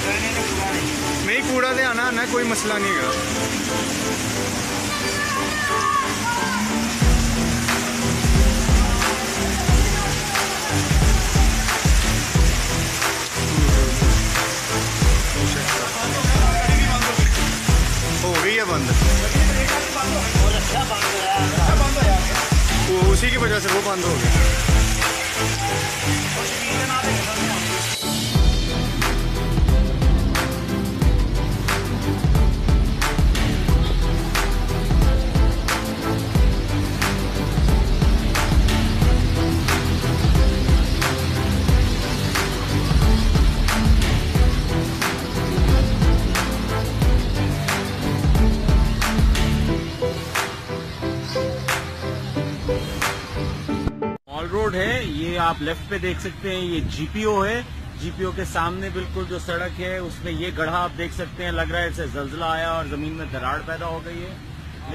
نہیں کوڑا دے آنا آنا کوئی مسئلہ نہیں ہے. ہو گئی ہے بند, اسی کی وجہ سے وہ بند ہو گیا. روڈ ہے یہ, آپ لیفٹ پہ دیکھ سکتے ہیں, یہ جی پی او ہے. جی پی او کے سامنے بالکل جو سڑک ہے اس میں یہ گڑھا آپ دیکھ سکتے ہیں, لگ رہا ہے اسے زلزلہ آیا اور زمین میں دراڑ پیدا ہو گئی ہے.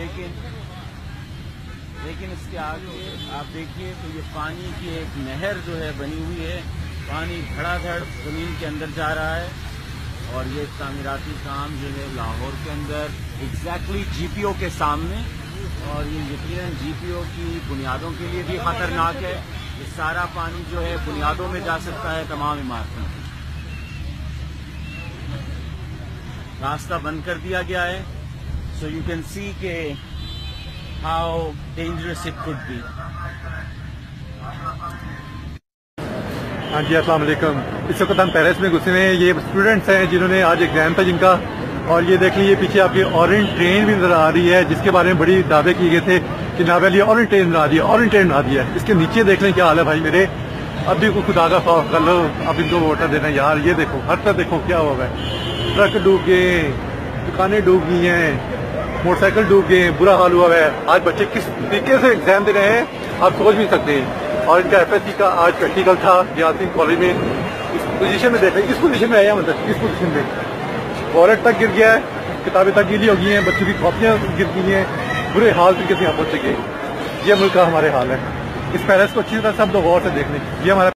لیکن اس کے آگے آپ دیکھیے تو یہ پانی کی ایک نہر جو ہے بنی ہوئی ہے, پانی دھڑا دھڑ زمین کے اندر جا رہا ہے. اور یہ تعمیراتی کام جو ہے لاہور کے اندر ایگزیکٹلی جی پی او کے سامنے, اور یہ یقیناً جی پی او کی بنیادوں کے لیے بھی خطرناک ہے. یہ سارا پانی جو ہے بنیادوں میں جا سکتا ہے تمام عمارتوں. راستہ بند کر دیا گیا ہے, سو یو کین سی کہ how dangerous it could be. ہاں جی السلام علیکم. اس وقت ہم پیرس میں گھسے ہوئے ہیں. یہ اسٹوڈنٹس ہیں جنہوں نے آج ایگزام تھا جن کا, اور یہ دیکھ لیجیے پیچھے آپ کی اورنج ٹرین بھی نظر آ رہی ہے جس کے بارے میں بڑی دعوے کیے گئے تھے کہ ناول یہ اورنج ٹرین بنا دی ہے, اورنج ٹرین بنا دی ہے. اس کے نیچے دیکھ لیں کیا حال ہے بھائی میرے. اب بھی خدا کا خوف کر لو, اب ان کو ووٹر دینا یار. یہ دیکھو ہر طرف دیکھو کیا ہوا ہے. ٹرک ڈوب گئے, دکانیں ڈوب گئی ہیں, موٹر سائیکل ڈوب گئے, برا حال ہوا ہے. آج بچے کس طریقے سے ایگزام دے رہے ہیں آپ سوچ بھی سکتے ہیں. اور ان کا ایف ایس سی کا آج پریکٹیکل تھا جیاسین کالج میں. اس پوزیشن میں دیکھ لیں, کس پوزیشن میں آیا مطلب اس پوزیشن میں والٹ تک گر گیا ہے, کتابیں تک گیلی ہو گئی ہیں, بچوں کی کاپیاں گر گئی ہیں. برے حال طریقے سے یہاں پہنچ گئے. یہ ملک کا ہمارے حال ہے. اس پیرس کو اچھی طرح سب لوگ غور سے دیکھ لیں. یہ ہمارا